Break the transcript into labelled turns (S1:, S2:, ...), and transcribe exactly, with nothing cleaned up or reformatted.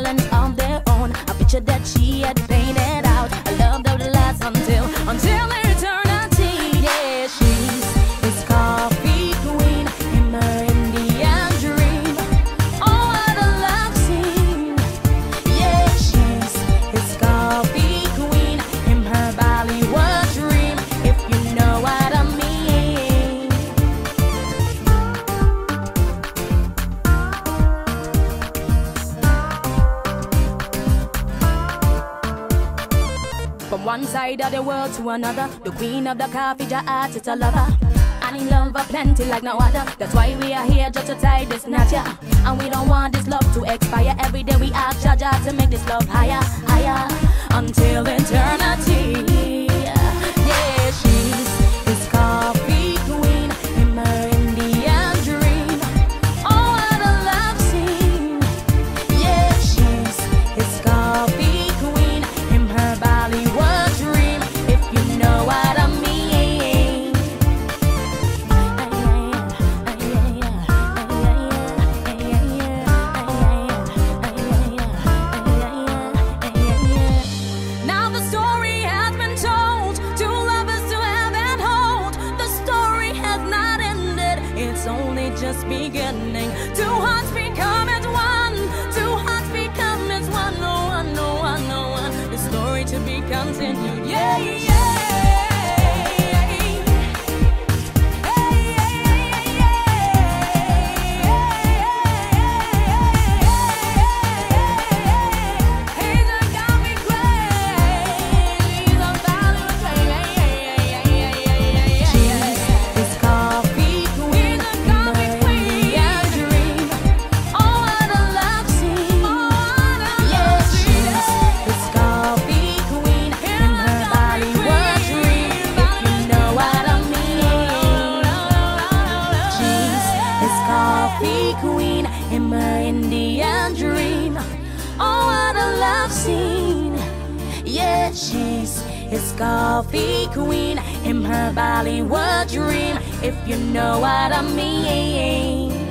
S1: talent of their own. A picture that she had painted out. A love that would last until, until eternity. Yeah, she's his coffee queen in her Indian dream. Oh, what a love scene. Yeah, she's his coffee queen in her Bollywood dream, if you know what I mean. From one side of the world to another, the queen of the coffee jar art is a lover. And in love are plenty like no other. That's why we are here just to tie this knot, yeah. And we don't want this love to expire. Every day we ask Jaja to make this love higher, higher, until eternity. Yeah, she's his coffee queen in her Indian dream. Oh, what a love scene. Yeah, she's his coffee queen in her Bollywood dream, if you know what I mean. Now the story has been told, two lovers to have and hold. The story has not ended, it's only just beginning. Two hearts become as one, two hearts become as one. No one, no one, no one. The story to be continued. Yeah, yeah. Queen in her Indian dream. Oh, what a love scene. Yeah, she's his coffee queen in her Bollywood dream, if you know what I mean.